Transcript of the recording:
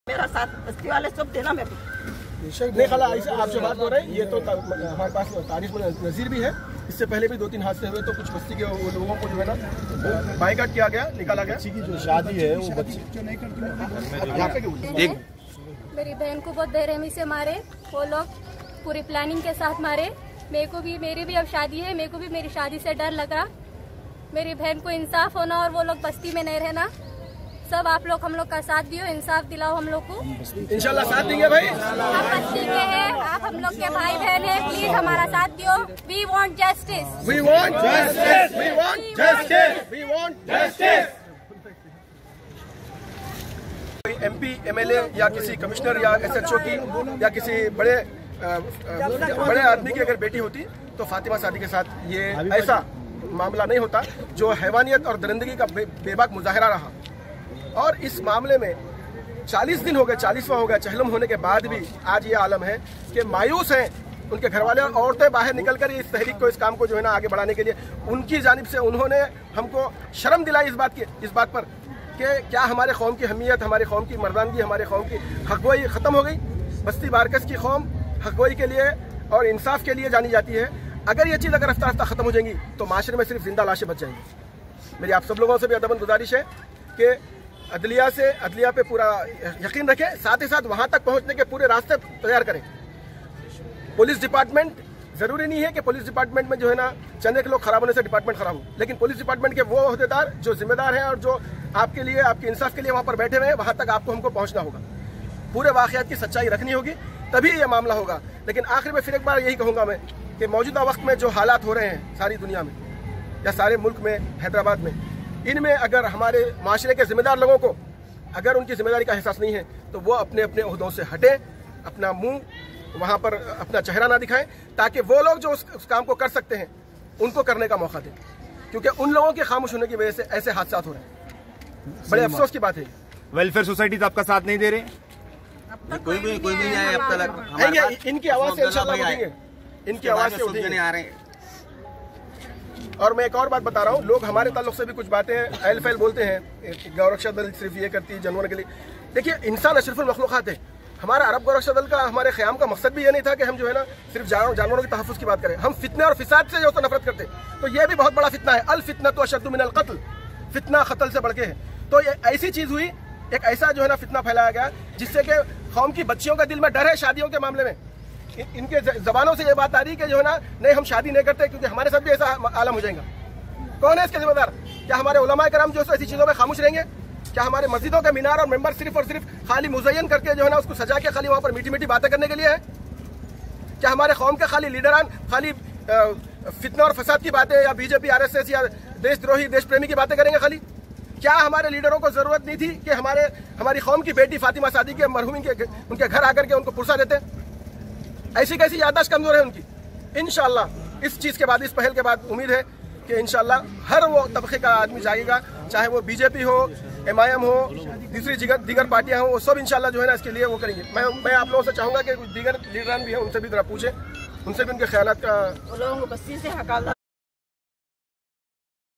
मेरा साथ बस्ती वाले सब देना मेरे को। नहीं खाला, ऐसा आपसे बात हो रही है, ये तो हमारे पास तारीख में नज़ीर भी है। इससे पहले भी 2-3 हादसे हुए तो कुछ बस्ती के लोगों को जो है ना बाइकाट किया गया, निकाला गया। बच्ची की जो शादी है वो बच्ची मेरी बहन को बहुत बेरहमी से मारे वो लोग, पूरी प्लानिंग के साथ मारे। मेरी भी अब शादी है, मेरे को भी मेरी शादी से डर लगा। मेरी बहन को इंसाफ होना और वो लोग बस्ती में नहीं रहना। सब आप लोग हम लोग का साथ दियो, इंसाफ दिलाओ हम लोग को। इंशाल्लाह साथ देंगे भाई। आप बस्ती के हैं, आप हम लोग के भाई बहन हैं, प्लीज हमारा साथ दियो। We want justice, we want justice, we want justice, we want justice. MP, MLA या किसी कमिश्नर या SHO की या किसी बड़े आदमी की अगर बेटी होती तो फातिमा सादी के साथ ये ऐसा मामला नहीं होता जो हैवानियत और दरिंदगी का बेबाक मुजाहरा रहा। और इस मामले में 40 दिन हो गए, 40वां हो गया चहलम होने के बाद भी आज ये आलम है कि मायूस हैं उनके घर वाले और औरतें बाहर निकलकर इस तहरीक को, इस काम को जो है ना आगे बढ़ाने के लिए उनकी जानिब से उन्होंने हमको शर्म दिलाई इस बात पर कि क्या हमारे कौम की हमीयत, हमारे कौम की मर्दानगी, हमारे कौम की हकगोई ख़त्म हो गई। बस्ती बारकस की कौम हकगोई के लिए और इंसाफ के लिए जानी जाती है। अगर ये चीज़ अगर रफ्ता रफ्ता ख़त्म हो जाएंगी तो माशरे में सिर्फ जिंदा लाशें बच जाएंगी। मेरी आप सब लोगों से भी अदबन गुजारिश है कि अदलिया पे पूरा यकीन रखें, साथ ही साथ वहाँ तक पहुँचने के पूरे रास्ते तैयार करें। पुलिस डिपार्टमेंट, ज़रूरी नहीं है कि पुलिस डिपार्टमेंट में जो है ना चंद एक लोग खराब होने से डिपार्टमेंट खराब हो, लेकिन पुलिस डिपार्टमेंट के वो अहदेदार जो जिम्मेदार हैं और जो आपके लिए, आपके इंसाफ के लिए वहाँ पर बैठे हुए हैं, वहाँ तक आपको हमको पहुँचना होगा। पूरे वाक़यात की सच्चाई रखनी होगी, तभी ये मामला होगा। लेकिन आखिर में फिर एक बार यही कहूँगा मैं कि मौजूदा वक्त में जो हालात हो रहे हैं सारी दुनिया में या सारे मुल्क में, हैदराबाद में, इनमें अगर हमारे माशरे के जिम्मेदार लोगों को अगर उनकी जिम्मेदारी का एहसास नहीं है तो वो अपने अपने ओहदों से हटें, अपना मुंह वहाँ पर अपना चेहरा ना दिखाएं, ताकि वो लोग जो उस काम को कर सकते हैं उनको करने का मौका दें। क्योंकि उन लोगों के खामोश होने की वजह से ऐसे हादसा हो रहे हैं। बड़े अफसोस की बात है। वेलफेयर सोसाइटी तो आपका साथ नहीं दे रहे, कोई भी नहीं आया अब तक। इनकी आवाज से इंशाल्लाह उठेंगे, इनकी आवाज से उठेंगे। आ रहे हैं। और मैं एक और बात बता रहा हूँ, लोग हमारे ताल्लुक से भी कुछ बातें अहल फैल बोलते हैं, गौरक्षा दल सिर्फ ये करती है जानवरों के लिए। देखिए, इंसान अशरफुल मखलूक़ात है। हमारा अरब गौरक्षा दल का, हमारे क़याम का मकसद भी ये नहीं था कि हम जो है ना सिर्फ जानवरों के तहफ़्फ़ुज़ की बात करें। हम फितने और फिसाद से जो तो नफरत करते, तो ये भी बहुत बड़ा फितना है। अल फितना तो अशद्दु मिनल क़त्ल, फितना क़त्ल से बढ़ के है। तो ये ऐसी चीज़ हुई, एक ऐसा जो है ना फितना फैलाया गया जिससे कि कौम की बच्चियों के दिल में डर है शादियों के मामले में। इनके जबानों से ये बात आ रही है कि जो है ना नहीं हम शादी नहीं करते क्योंकि हमारे साथ भी ऐसा आलम हो जाएगा। कौन है इसके जिम्मेदार? क्या हमारे उलमाए कराम जो ऐसी चीज़ों में खामोश रहेंगे? क्या हमारे मस्जिदों के मीनार और मेंबर सिर्फ और सिर्फ खाली मुज़य्यन करके जो है ना उसको सजा के खाली वहाँ पर मीठी मीठी बातें करने के लिए है? क्या हमारे कौम के खाली लीडरान खाली फितना और फसाद की बातें या BJP RSS या देशद्रोही देश प्रेमी की बातें करेंगे खाली? क्या हमारे लीडरों को जरूरत नहीं थी कि हमारी कौम की बेटी फातिमा सादी के मरहूमिन के उनके घर आकर के उनको पुरसा देते? ऐसी कैसी याददाश्त कमजोर है उनकी? इंशाअल्लाह इस चीज़ के बाद, इस पहल के बाद उम्मीद है कि इंशाअल्लाह हर वो तबके का आदमी जाएगा, चाहे वो BJP हो, MIM हो, दूसरी दीगर पार्टियां हो, वो सब इंशाअल्लाह जो है ना इसके लिए वो करेंगे। मैं आप लोगों से चाहूँगा कि कुछ दीगर लीडरान भी हैं, उनसे भी जरा पूछें, उनसे भी उनके ख्यालात का लोगों को बस्ती से हकाल